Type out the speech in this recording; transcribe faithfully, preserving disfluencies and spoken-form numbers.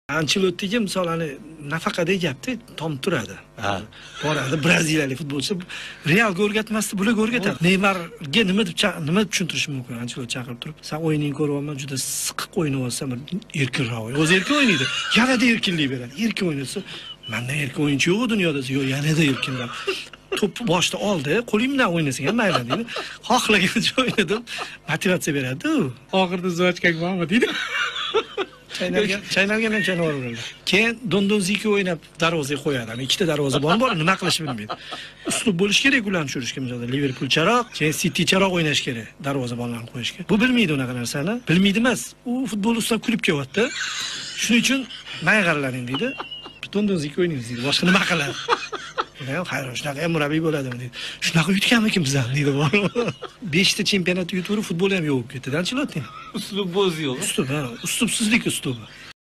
Ancelottiga misol hani nafaqadagi gapda tom turadi. Ha. Boradi braziliyalik futbolchi Realga o'rgatmasdi, bularga o'rgatadi. Neymarga nima deb nima deb tushuntirish mumkin? Ancelotti chaqirib turib, "Sen o'yiningni ko'ryapman, juda siqiq o'ynayapsan, erkinroq o'yn." O'zi erkin o'ynaydi. Yanada erkinlik beradi. Erkin o'ynasa, mendan erkin o'yinchi yo'q dunyoda, yo yanada erkinroq. To'pni boshda oldi, qo'ling bilan o'ynasang ham mayli deydi. Xohlagancha o'ynadim, motivatsiya beradi u. Oxirida zvochkang bormi deydi. Chaynalgan, chaynalgan ham chaynab yuboradi. Keyin Dondonziki o'ynab darvozaga qo'yadi. Hani ikkita darvozabon bor, nima qilishni bilmaydi. Uslub bo'lish kerak ularni tushirishga, masalan, Liverpool charoq, keyin City charoq o'ynash kerak, darvozabonlarni qo'yishga. Bu bilmaydi unaqa narsani. Bilmaydi emas. U futbol ustidan kulib kelyapti. Shuning uchun maygarlaring deydi. Dondonziki o'ynaymiz deydi. Boshqa nima qiladi? Ya, hayır, shunaqa ham murabbiy bo'ladimi deydi. Shunaqa yutganmikin bizdan deydi. besh ta chempionat yutib, futbol ham yo'q ketdi. Ancelotti. Uslub bo'zi yo'q. Uslub, ha, uslubsizlik uslubi.